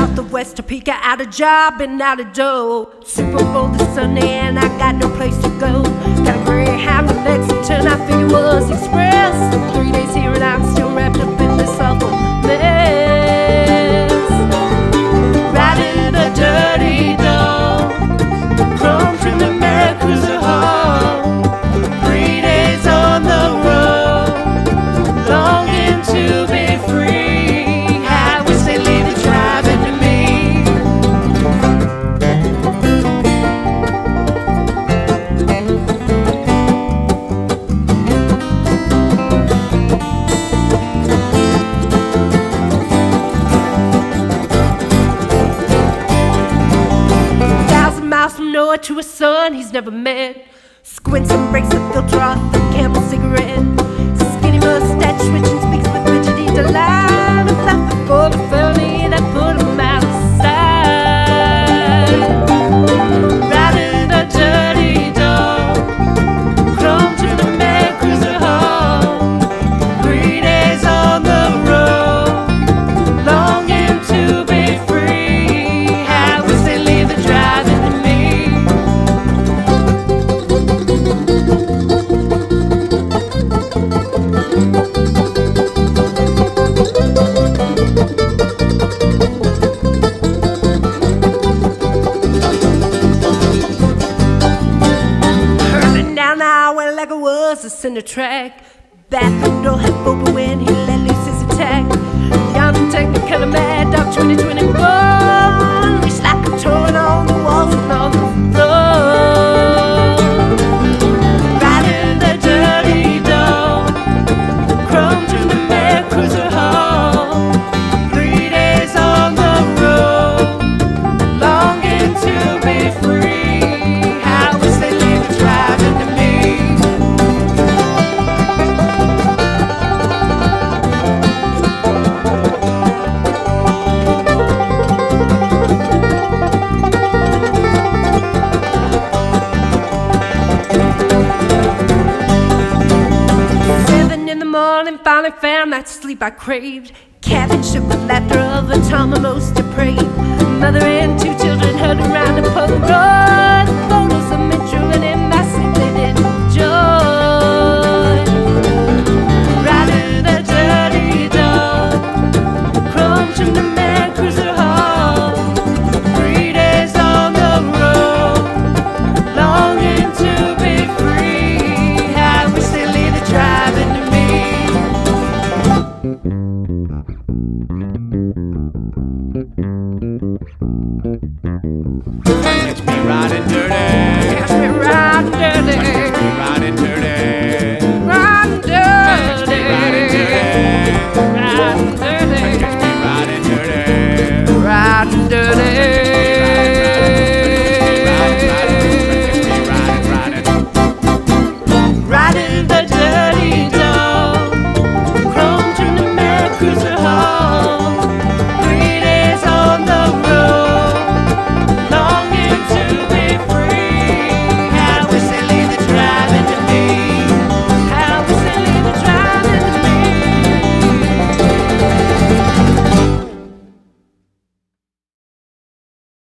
out the West Topeka, out of job and out of dough. Super Bowl this Sunday and I got no place to go. Got a Greyhound in Lexington, I figure was express. 3 days here and I'm still wrapped up in this awful mess. Riding the dirty dog, chrome trim the Merry Cruiser home. 3 days on the road, longing to be free. I wish they leave the driving to me. 1,000 miles from nowhere to a son he's never met. Squints and breaks the filter off the Camel cigarette. Skinny mustache switching speaks with rigidity delight. A fluff before the felony that put him out of sight. Riding the dirty dog, chrome to the Merry Cruiser home. 3 days on the road, longing to be free. I wish they leave the driving to me. Hurling down the highway like it was a cinder track. Bathroom door half open when he let loose his attack. Young technicolor mad dog 2021. Leash like a towing on the walls and on the floor. Riding the dirty dog, chrome to the Merry Cruiser home. 3 days on the road, longing to be free. I wish they leave the driving to me. Morning, finally found that sleep I craved. Cabin shook with laughter of a time I'm most depraved. Mother and 2 children hugged around the Polaroid. Photos of me drooling in my sleep they didn't enjoy. Riding the dirty dog, chrome trim the Merry Cruiser home. 3 days on the road, longing to be free. I wish they leave the driving to me. Thank you.